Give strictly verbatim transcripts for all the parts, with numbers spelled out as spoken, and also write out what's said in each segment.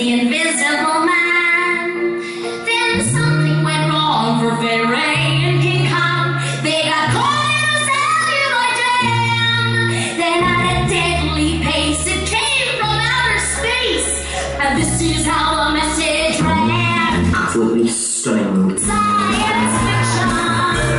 the invisible man. Then something went wrong for Fairy and King Kong. They got caught in a cellular jam. Then at a deadly pace, it came from outer space. And this is how the message ran. Absolutely stunning. Science fiction.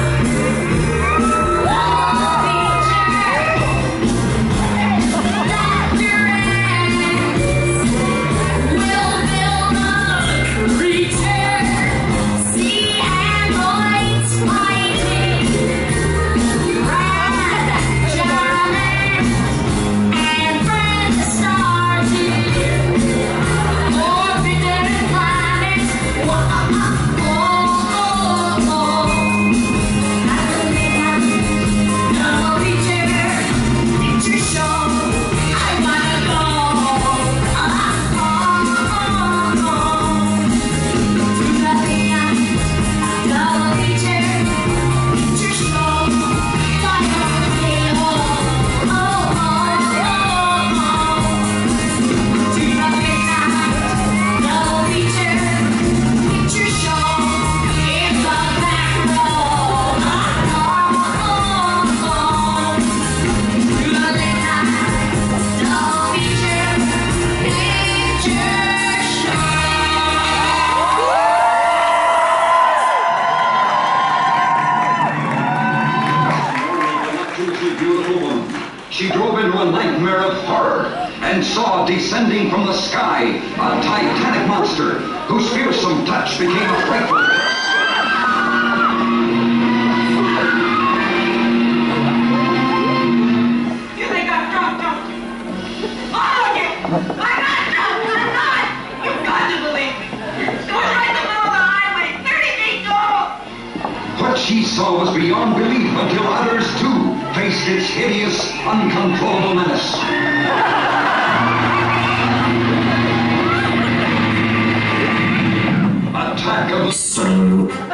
She drove into a nightmare of horror and saw descending from the sky a titanic monster whose fearsome touch became a frightful curse. You think I'm drunk, don't you? Oh, you! I'm not drunk! I'm not! You've got to believe me. It was right in the middle of the highway, thirty feet tall! What she saw was beyond belief until others, too, faced its hideous, uncontrollable menace. Attack of... Stunning.